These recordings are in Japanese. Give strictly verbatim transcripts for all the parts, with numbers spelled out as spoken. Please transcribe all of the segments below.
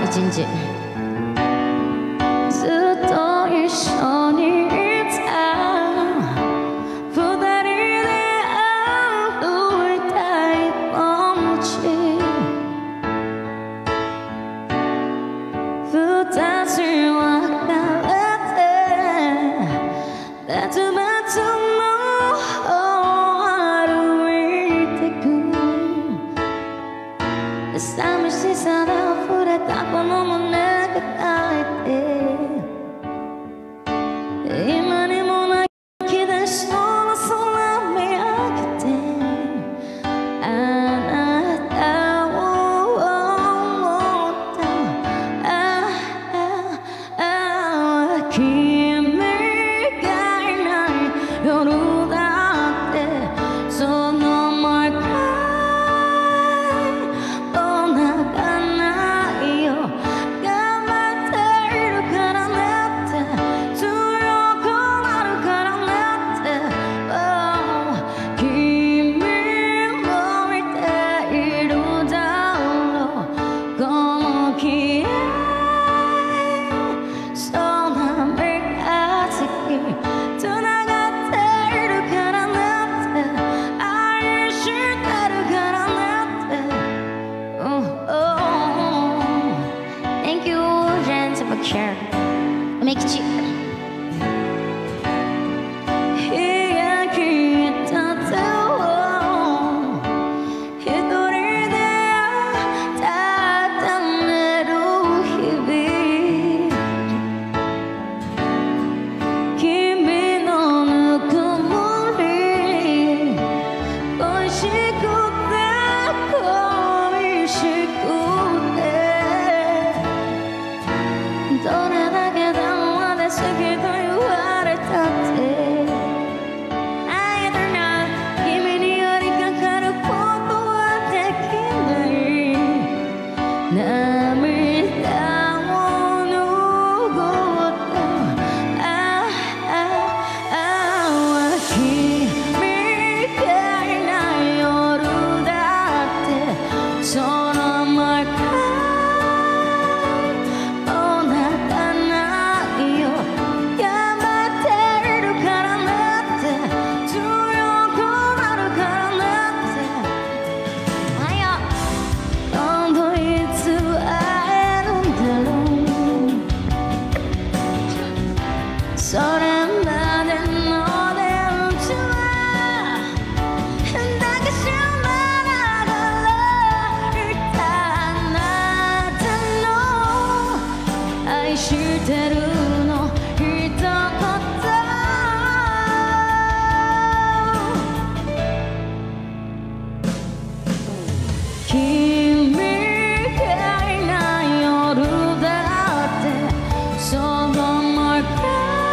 一日ずっと一緒にいた二人で歩いた一本道二つ分かれて別々の方歩いてく寂しさで溢れたこの胸が泣いて今にも泣き出しそうな空見上げてあなたを思ったああああ君がいない夜だってその毎回Share. Make it cheap. どれだけ電話で好きと言われたってI don't know 君に寄りかかることはできない涙を拭ったああああ君がいない夜だってその毎回それまでの出会いは抱きしめながらいたあなたの愛してるの一言君がいない夜だってその毎回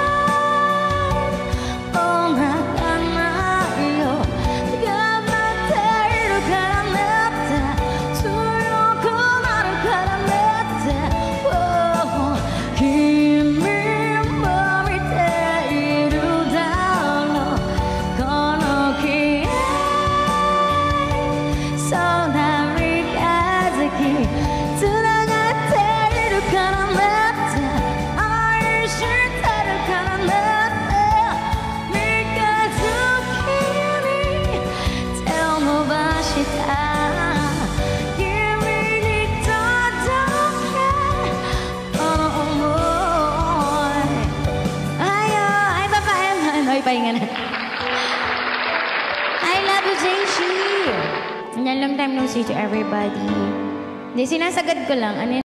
pahinga na. I love you, Jayshi. Long time no see to everybody. Hindi, sinasagad ko lang. Ano